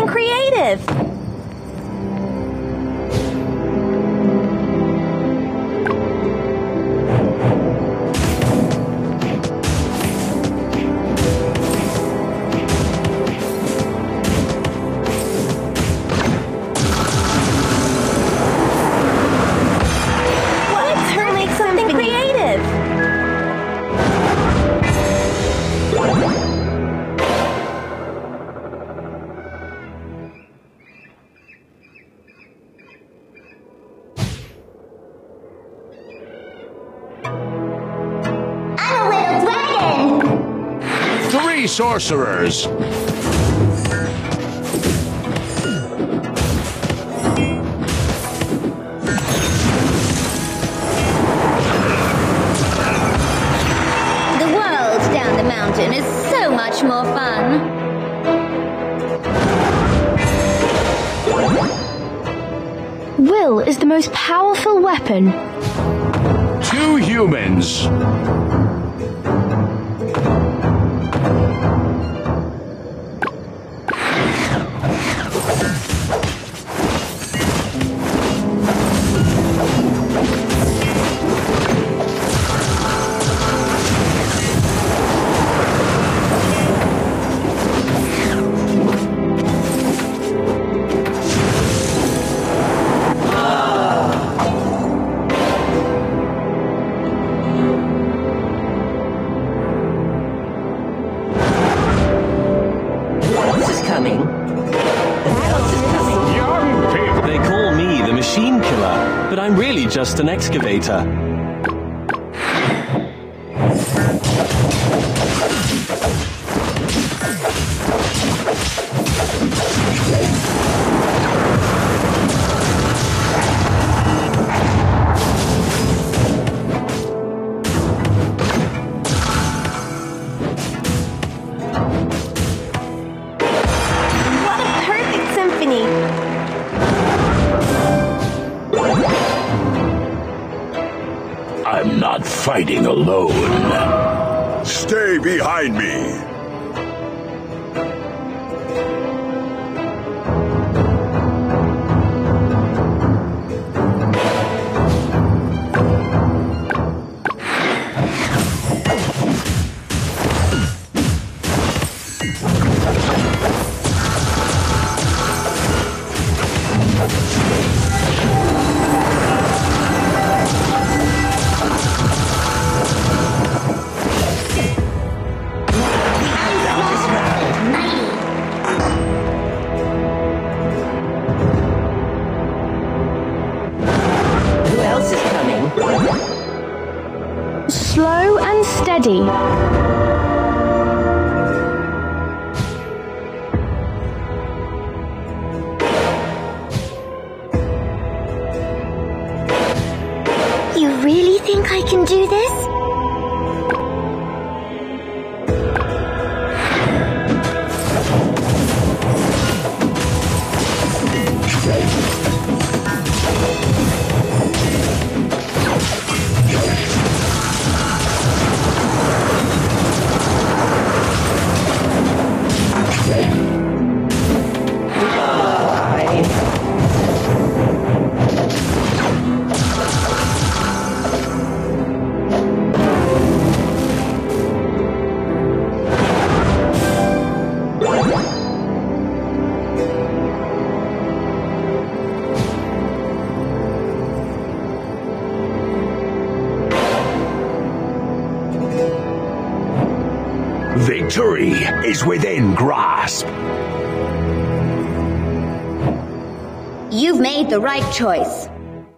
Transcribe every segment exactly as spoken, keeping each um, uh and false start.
creative! Sorcerers. The world down the mountain is so much more fun. Will is the most powerful weapon. Two humans. I'm really just an excavator. What a perfect symphony! I'm not fighting alone. Stay behind me. Slow and steady. You really think I can do this? Victory is within grasp. You've made the right choice.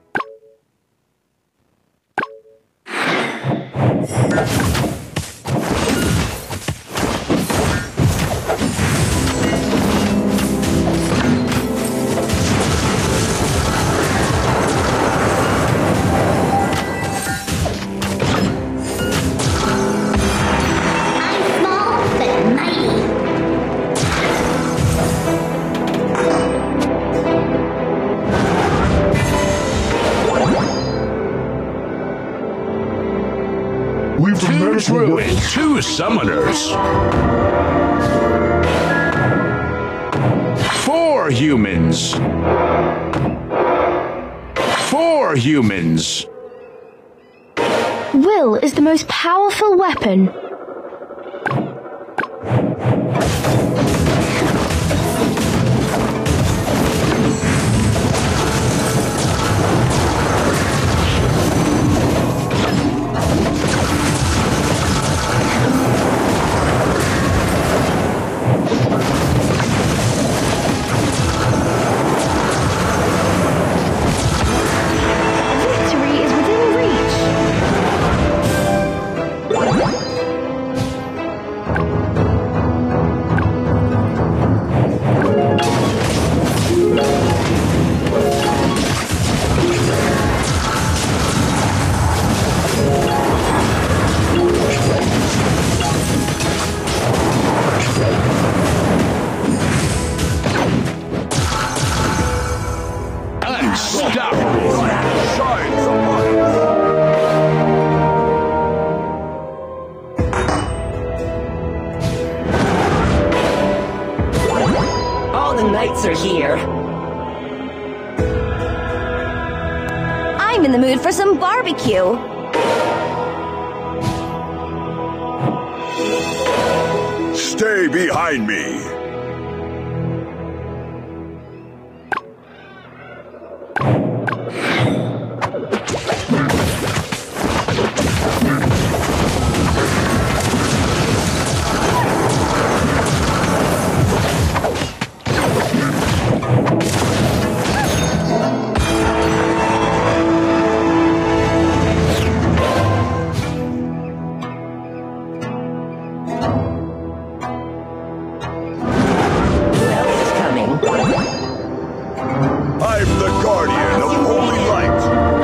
Two druids, two summoners. Four Four humans. Four humans. Will is the most powerful weapon. Victory is within reach. Unstoppable. Shines upon us. All the knights are here. I'm in the mood for some barbecue. Stay behind me. Who else is coming? I'm the guardian of holy light.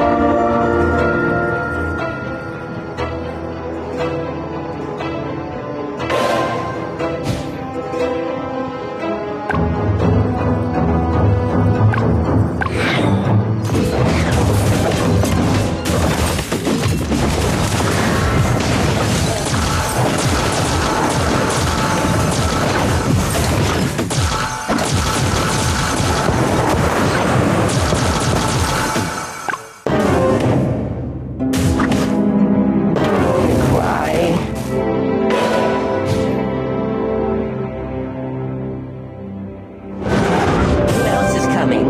Cry. Who else is coming?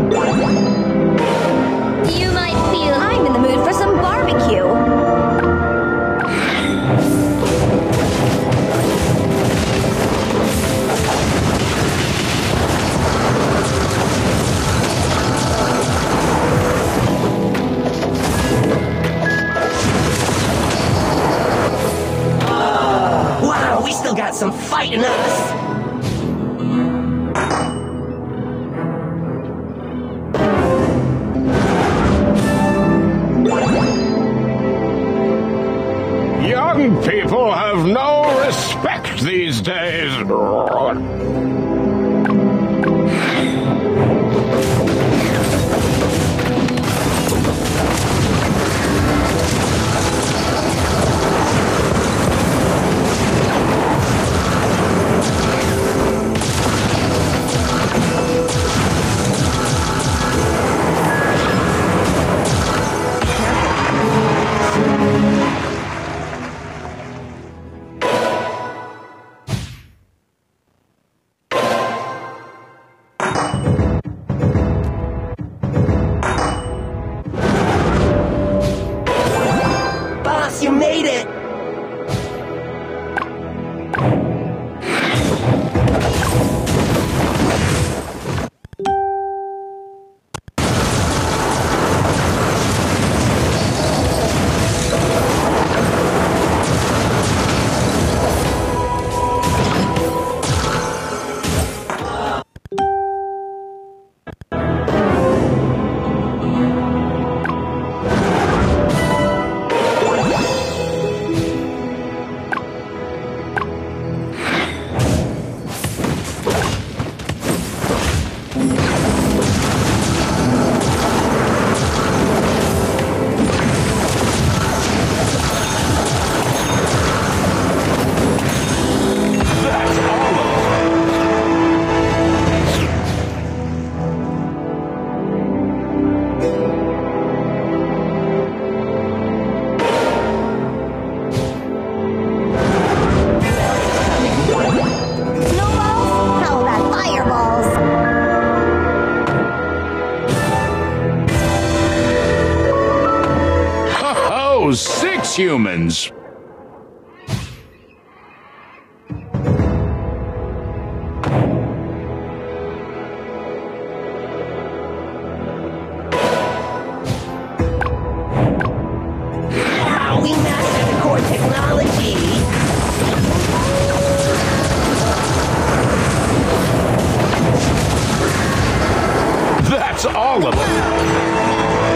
You might feel I'm in the mood for some barbecue. Wow, we still got some fight in us. Young people have no respect these days. those six humans. Wow, we mastered the core technology. That's all of them.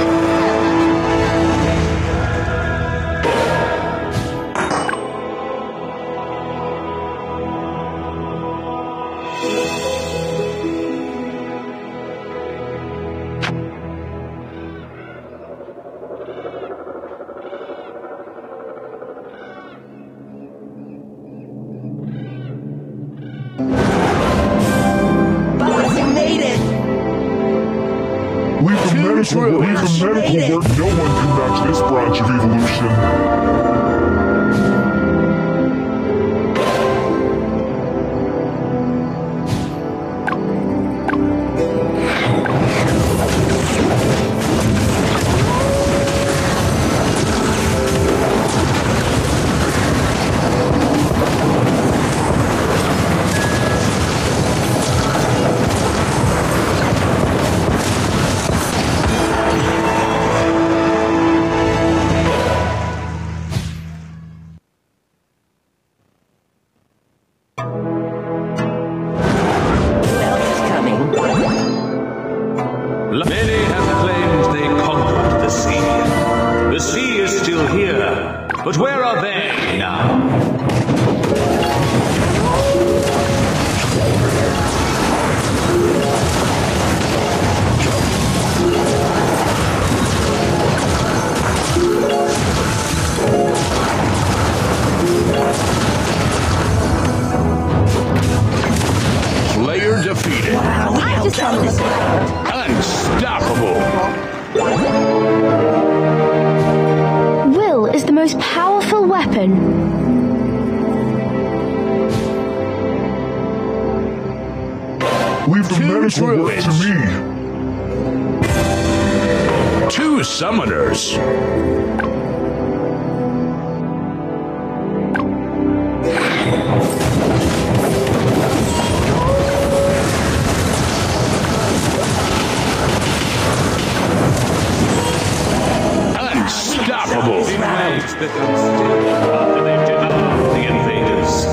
Boss, you made it. Leave the medical, druids. leave the medical work. No one can match this branch of evolution. Who else is coming? Many have claimed they conquered the sea. The sea is still here, but where are they now? Player defeated. Wow, we helped out this round. Unstoppable. Will is the most powerful weapon. Leave the Two medical work to druids. me. Two summoners. Unstoppable. Waves become still after they've devoured the invaders.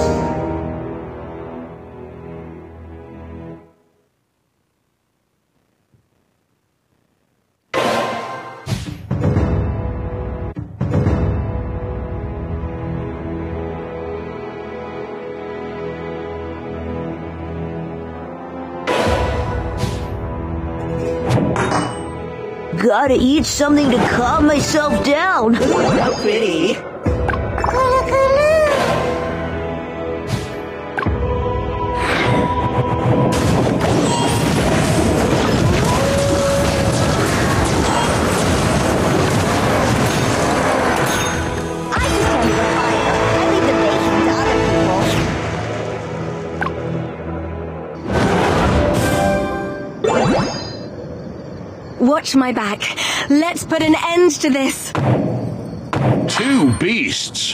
Gotta eat something to calm myself down. So pretty. I just tend to the fire. I leave the baking to other people. Watch my back. Let's put an end to this. Two beasts.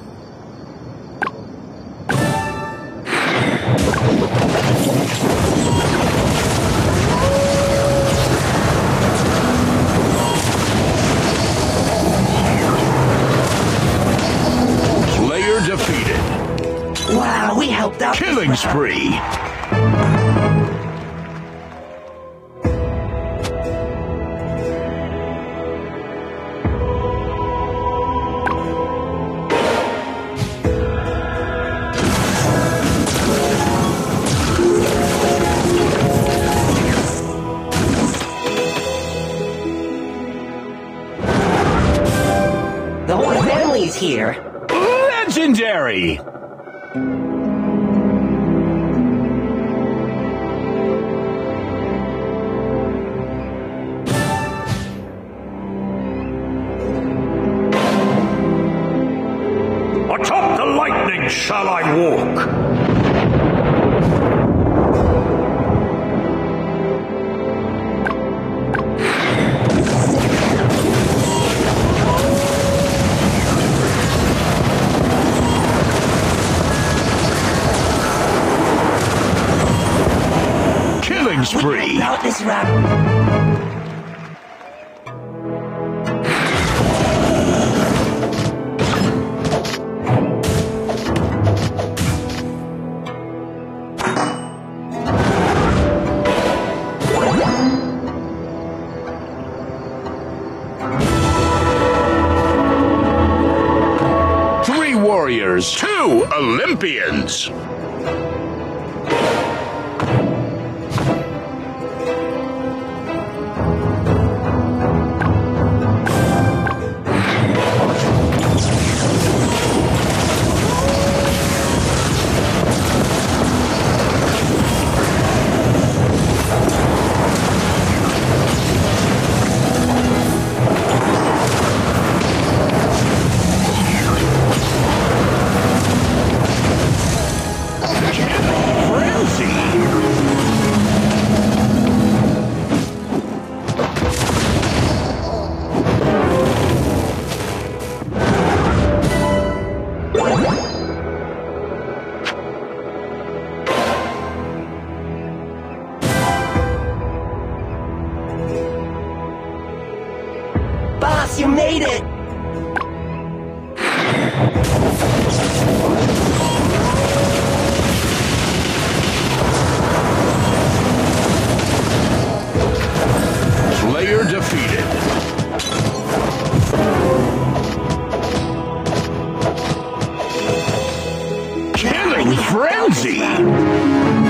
Player defeated. Wow, we helped out. this Killing round. spree. The whole family's here. Legendary. Atop the lightning shall I walk. about this route. Three warriors, two Olympians. Boss, you made it! Slayer defeated. Killing Frenzy!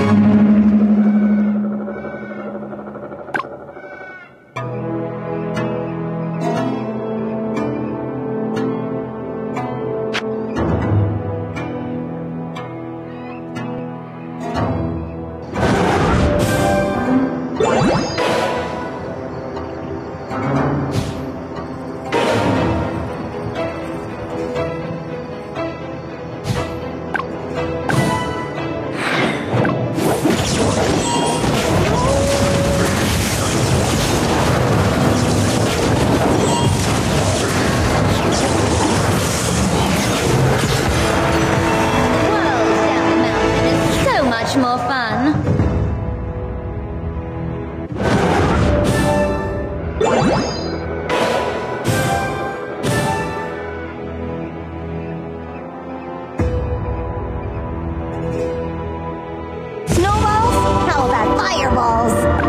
More fun. Snowballs? How about fireballs?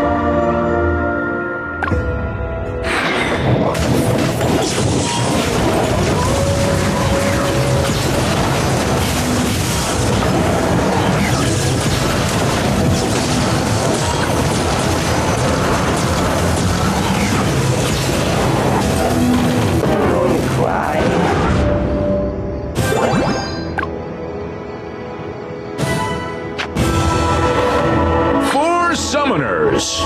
Summoners.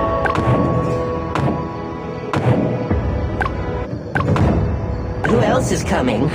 Who else is coming?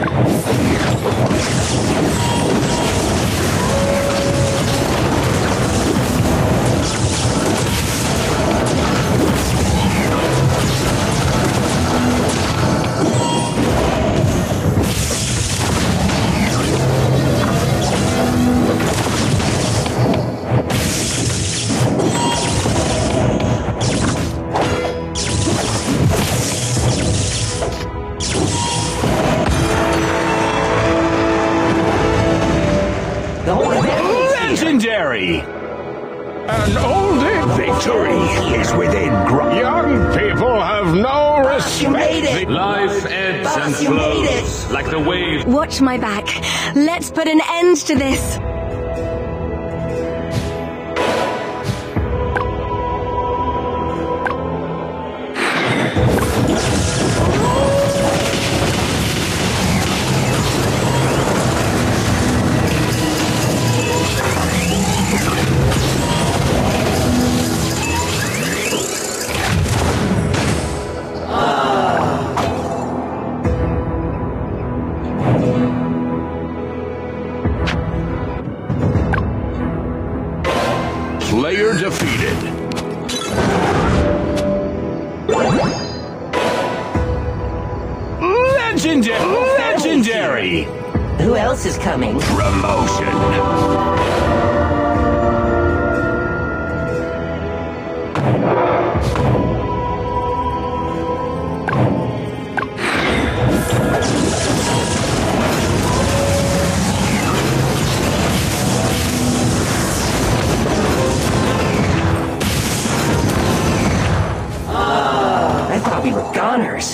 Legendary! An oldie victory is within grasp. Young people have no respect. You made it! Life ebbs Boss, and you made flows it. like the waves. Watch my back. Let's put an end to this. Slayer defeated. Legendary! Legendary! Who else is coming? Promotion. I thought we were goners.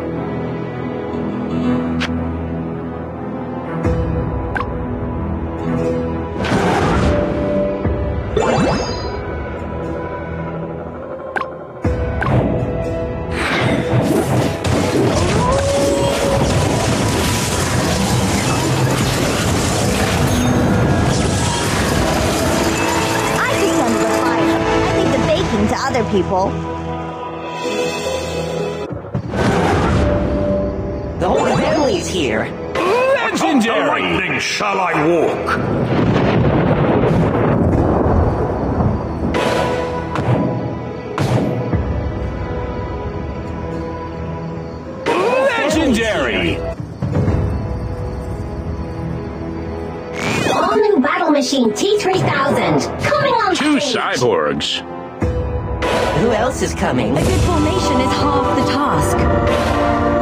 I just wanted to fight. I think the baking to other people. The whole family's here. Legendary! Lightning shall I walk? Legendary! All new battle machine T three thousand coming on Two stage. cyborgs. Who else is coming? A good formation is half the task.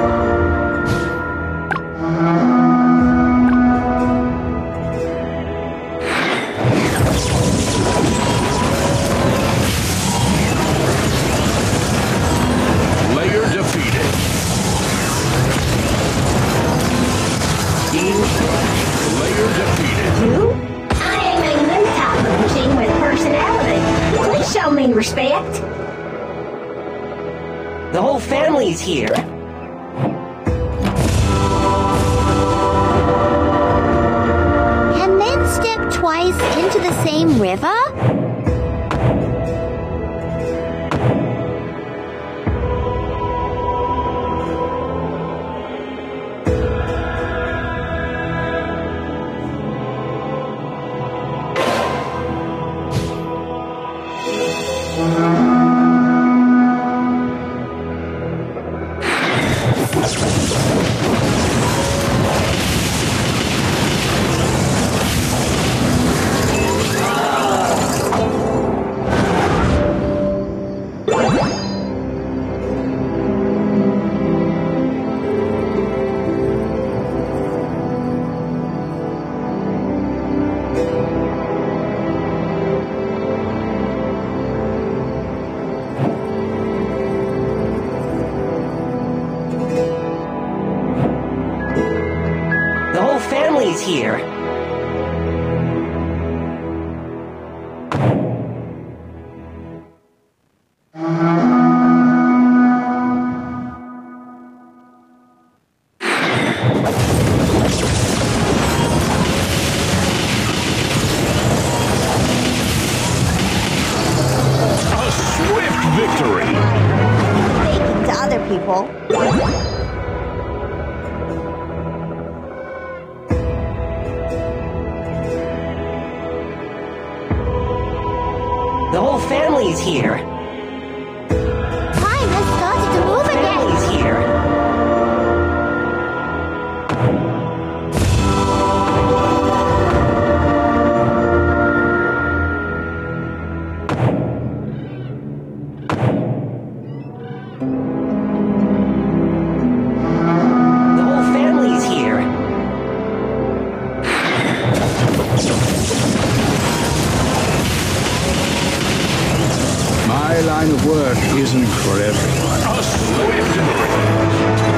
Layer defeated. Layer defeated. You? I am a new type of machine with personality. Please show me respect. The whole family's here. Can men step twice into the same river? The whole family's here. A swift victory. Baking to other people. The whole family's here. Time has started to move again. Family's here. The whole family's here. My line of work isn't for everyone. A swift victory.